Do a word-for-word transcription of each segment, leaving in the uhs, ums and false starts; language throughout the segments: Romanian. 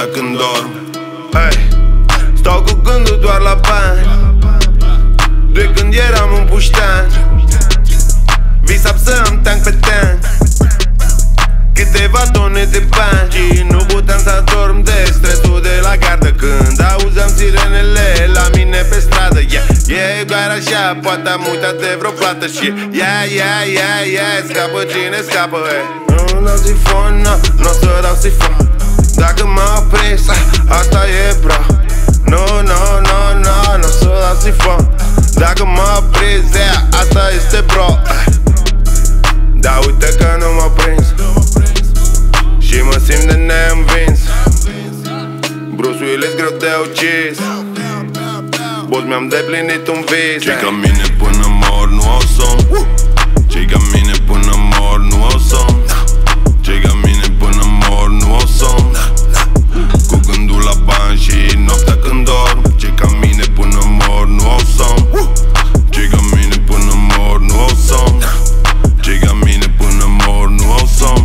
noaptea când dorm. Hey, stau cu gândul doar la bani, de când eram un puștean. Visam să am tank pe tank, câteva tone de bani, și nu puteam să dorm de stresul de la gardă când auzeam sirenele la mine pe stradă. Yeah, yeah, doar așa, poate am uitat de vreo plată și yeah, yeah, yeah, yeah, scapă cine scapă, hey. Nu dau sifon, no, n-o să dau sifon. Dacă m-au prins, asta e bro. Nu, nu, nu, nu, n-o să dau sifon. Dacă m-au prins, yeah, asta este bro. Dar uite că nu m-au prins și mă simt de neînvins. Bruce Willis greu de ucis, boss, mi-am deplinit un vis. Cei ca mine până mor nu au somn, cei ca mine până mor nu au somn, cei ca mine până mor nu au somn, cu gândul la bani și noaptea când dorm. Cei ca mine până mor nu au somn, cei ca mine până mor nu au somn, cei ca mine până mor nu au somn,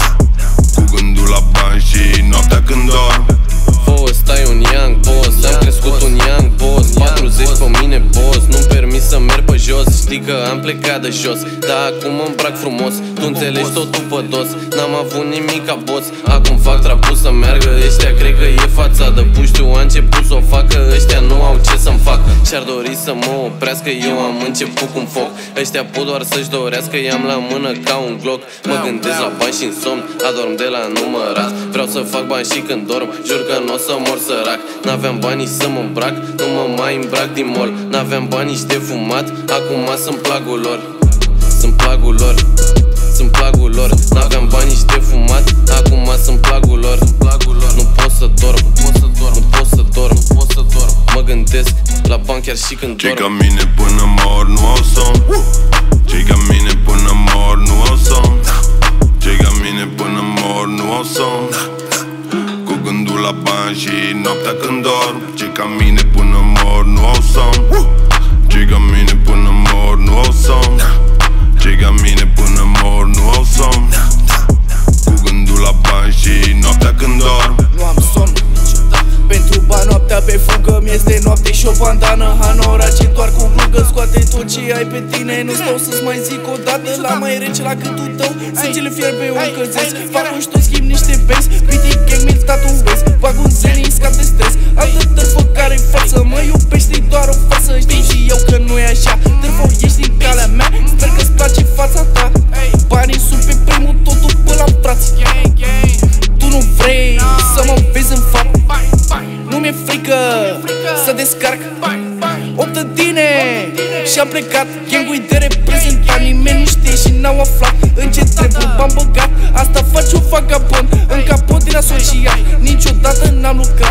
cu gândul la bani și noaptea când dorm. Boss, stai un young boss, am crescut un young boss, patruzeci pe mine boss, nu-mi permis să merg pe jos. Știi că am plecat de jos, dar acum îmi îmbrac frumos. Tu înțelegi totul pe dos, n-am avut nimic ca boss. Acum fac trapul să meargă, ăștia cred că e fațadă. Puștiu a început să o facă, ăștia nu au ce să-mi fac. Și-ar dori să mă oprească, eu am început cu un foc. Ăștia pot doar să-și dorească, i-am la mână ca un glock. Mă gândesc la bani și-n somn, adorm de la numărat. Vreau să fac bani și când dorm, jur că n-o să mor sărac. N-aveam banii să mă îmbrac, nu mă mai îmbrac din mall. N-aveam bani nici de fumat, acum sunt plagul lor. Sunt plagul lor, sunt plagul lor. N-aveam bani nici de fumat, acum sunt plagul lor. Nu pot să dorm, nu pot să dorm, nu pot să dorm, nu pot să dorm. Mă gândesc la bani chiar și când dorm. Cei ca mine până mor nu au somn, cei ca mine până mor nu au somn, cei ca mine până mor nu au somn, cu gândul la bani și noaptea când dorm. Cei ca mine până mor nu au somn, cei ca mine până mor nu au somn, cei ca mine până mor nu au somn, cu gândul la bani și noaptea când dorm. Nu am somn pentru bani, noaptea pe fugă, mi-este noapte și o bandană hanorace, doar cu glugă. Scoate tot ce ai pe tine, nu stau să-ți mai zic o dată. La mai rece la gâtul tău, sângele fierbe un căzeț. Fac un ștot, schimb niște benzi, piti gang, mi-l tatu vezi. Fac un zenii, scap de stres, altă târfă care-i față. Mă iubești doar o față, știi și eu că nu e așa. Târfă, ești din calea mea, sper că-ți place fața ta. Banii sunt pe primul, totul pe la braț. Tu nu vrei să mă vezi în fapt, nu mi-e frică să descarc opt tine și-am plecat. Gang-ul de reprezentat, nimeni nu știe și n-au aflat în ce trebuie m-am băgat. Asta face un vagabond în capot din asociat, niciodată n-am lucrat